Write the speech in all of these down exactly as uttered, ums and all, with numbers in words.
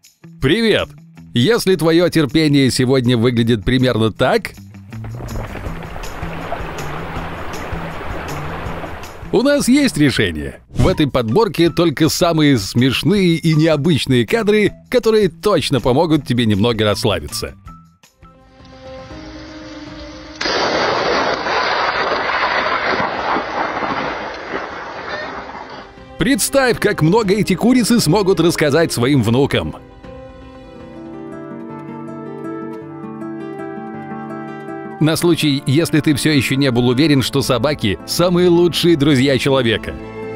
Привет! Если твое терпение сегодня выглядит примерно так... У нас есть решение. В этой подборке только самые смешные и необычные кадры, которые точно помогут тебе немного расслабиться. Представь, как много эти курицы смогут рассказать своим внукам. На случай, если ты все еще не был уверен, что собаки – самые лучшие друзья человека.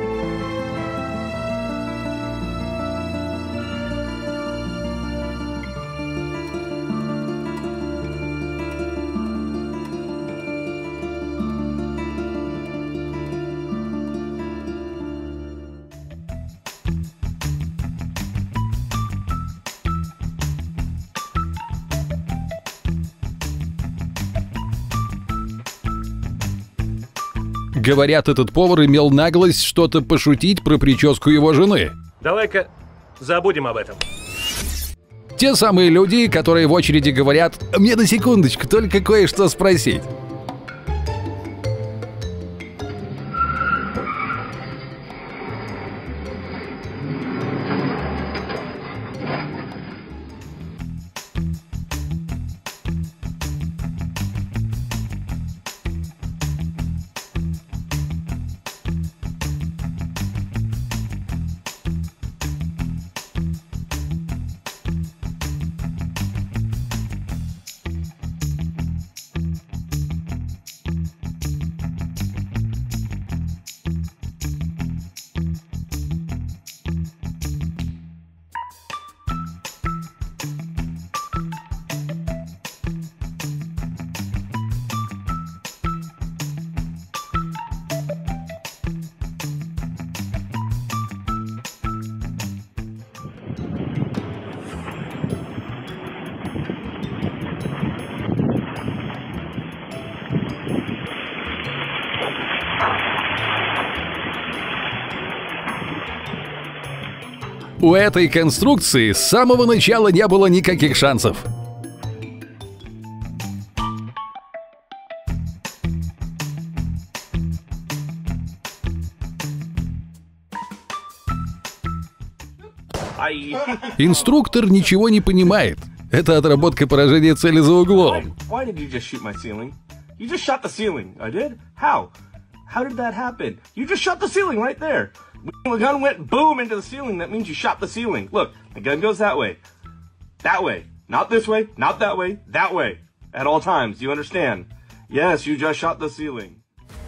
Говорят, этот повар имел наглость что-то пошутить про прическу его жены. Давай-ка забудем об этом. Те самые люди, которые в очереди говорят: «Мне на секундочку, только кое-что спросить». У этой конструкции с самого начала не было никаких шансов. Инструктор ничего не понимает. Это отработка поражения цели за углом. The gun went boom into the ceiling. That means you shot the ceiling. Look, the gun goes that way. That way. Not this way. Not that way. That way. At all times. Do you understand? Yes, you just shot the ceiling.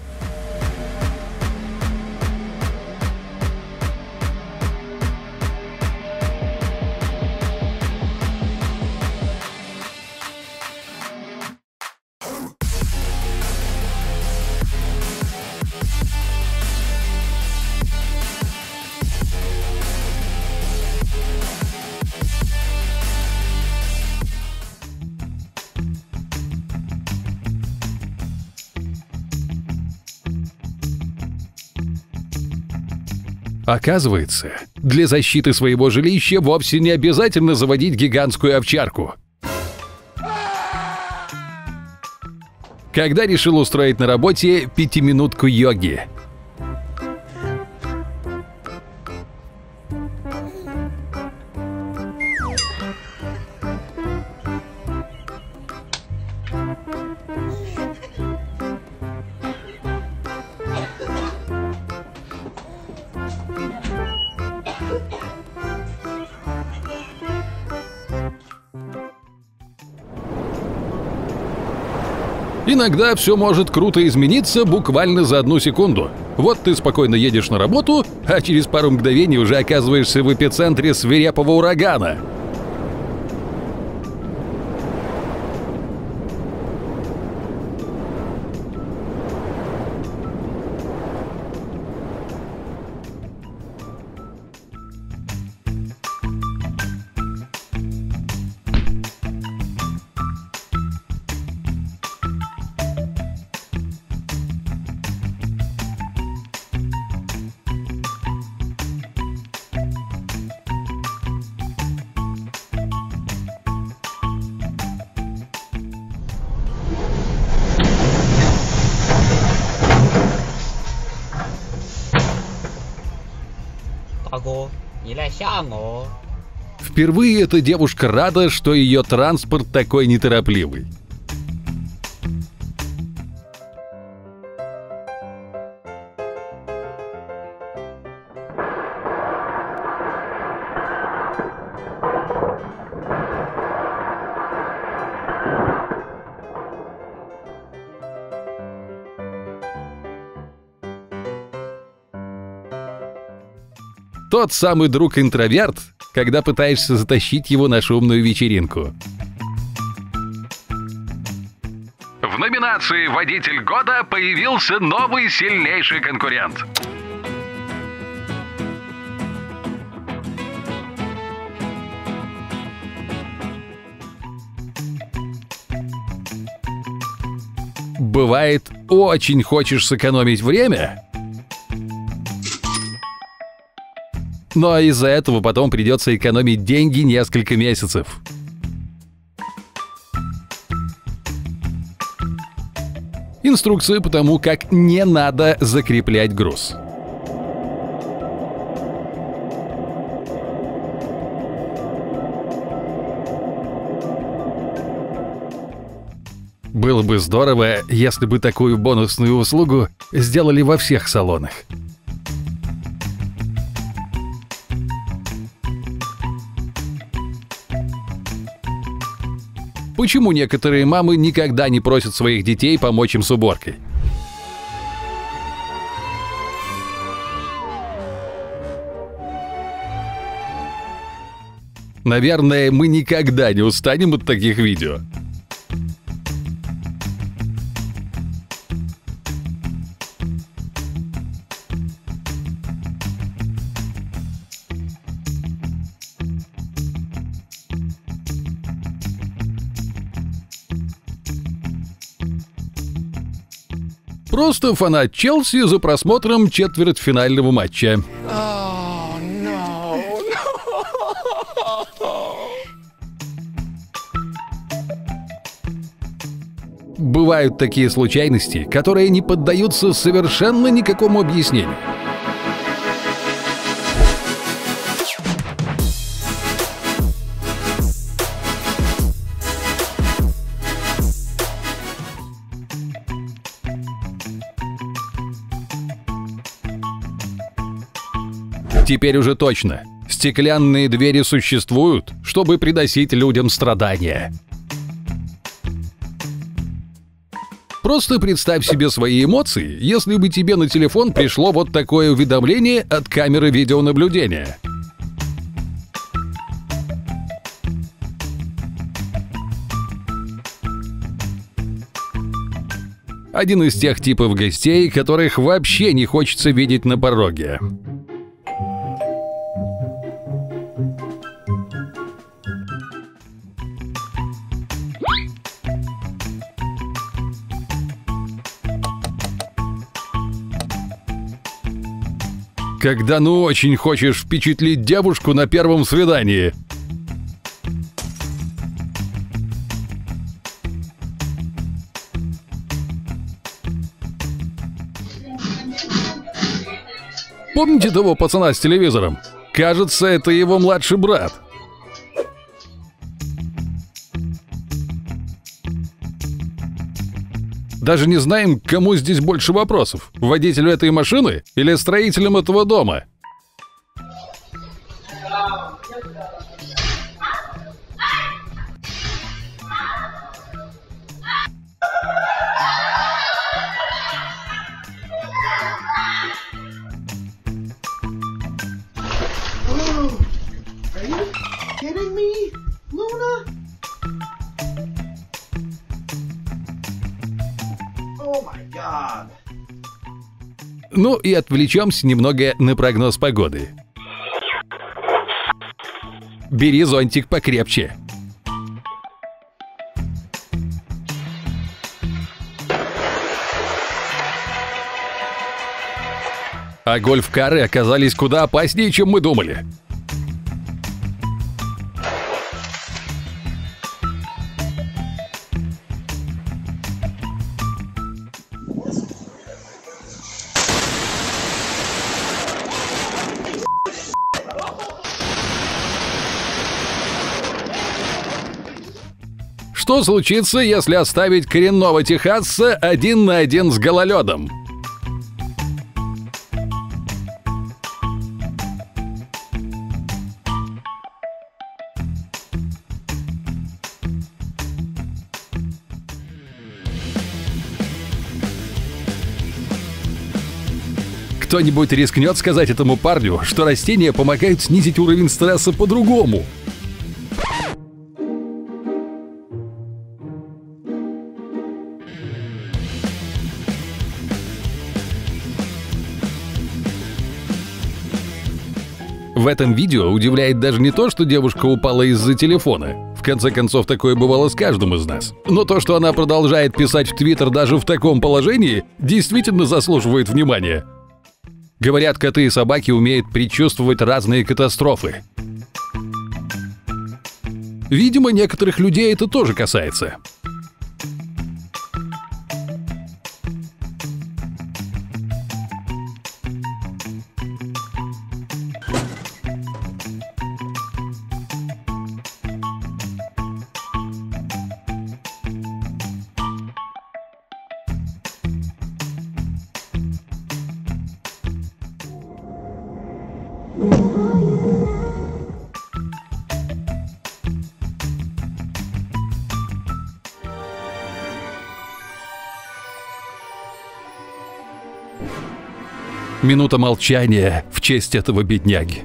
Оказывается, для защиты своего жилища вовсе не обязательно заводить гигантскую овчарку. Когда решил устроить на работе пятиминутку йоги. Иногда все может круто измениться буквально за одну секунду. Вот ты спокойно едешь на работу, а через пару мгновений уже оказываешься в эпицентре свирепого урагана. Ого, не лящанго. Впервые эта девушка рада, что ее транспорт такой неторопливый. Тот самый друг-интроверт, когда пытаешься затащить его на шумную вечеринку. В номинации «Водитель года» появился новый сильнейший конкурент. Бывает, очень хочешь сэкономить время, но из-за этого потом придется экономить деньги несколько месяцев. Инструкция по тому, как не надо закреплять груз. Было бы здорово, если бы такую бонусную услугу сделали во всех салонах. Почему некоторые мамы никогда не просят своих детей помочь им с уборкой? Наверное, мы никогда не устанем от таких видео. Просто фанат Челси за просмотром четвертьфинального матча. Oh, no, no. Бывают такие случайности, которые не поддаются совершенно никакому объяснению. Теперь уже точно. Стеклянные двери существуют, чтобы приносить людям страдания. Просто представь себе свои эмоции, если бы тебе на телефон пришло вот такое уведомление от камеры видеонаблюдения. Один из тех типов гостей, которых вообще не хочется видеть на пороге. Когда ну очень хочешь впечатлить девушку на первом свидании. Помните того пацана с телевизором? Кажется, это его младший брат. Даже не знаем, кому здесь больше вопросов. Водителю этой машины или строителям этого дома? Ну и отвлечемся немного на прогноз погоды. Бери зонтик покрепче. А гольф-кары оказались куда опаснее, чем мы думали. Что случится, если оставить коренного техасца один на один с гололедом? Кто-нибудь рискнет сказать этому парню, что растения помогают снизить уровень стресса по-другому? В этом видео удивляет даже не то, что девушка упала из-за телефона. В конце концов, такое бывало с каждым из нас. Но то, что она продолжает писать в Твиттер даже в таком положении, действительно заслуживает внимания. Говорят, коты и собаки умеют предчувствовать разные катастрофы. Видимо, некоторых людей это тоже касается. Минута молчания в честь этого бедняги.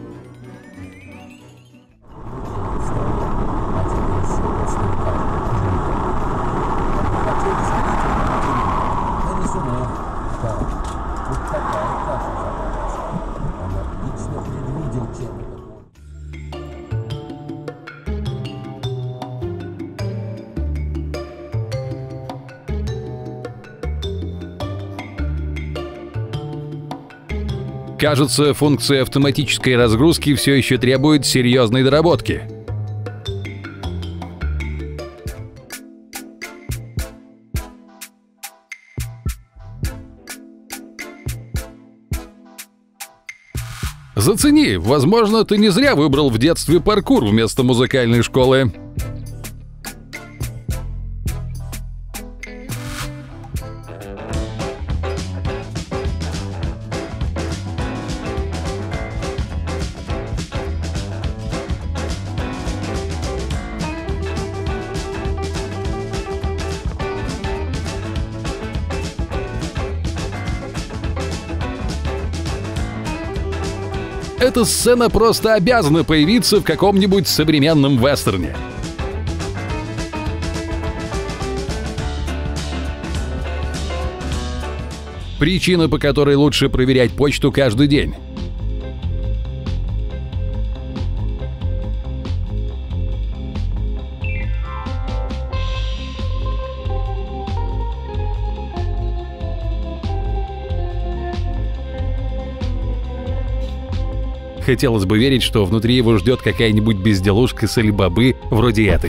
Кажется, функция автоматической разгрузки все еще требует серьезной доработки. Зацени, возможно, ты не зря выбрал в детстве паркур вместо музыкальной школы. Эта сцена просто обязана появиться в каком-нибудь современном вестерне. Причина, по которой лучше проверять почту каждый день. Хотелось бы верить, что внутри его ждет какая-нибудь безделушка с Али-Бабы вроде этой.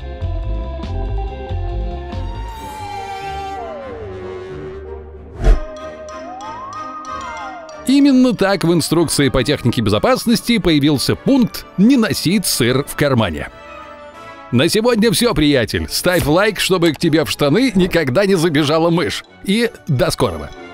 Именно так в инструкции по технике безопасности появился пункт «Не носить сыр в кармане». На сегодня все, приятель. Ставь лайк, чтобы к тебе в штаны никогда не забежала мышь. И до скорого.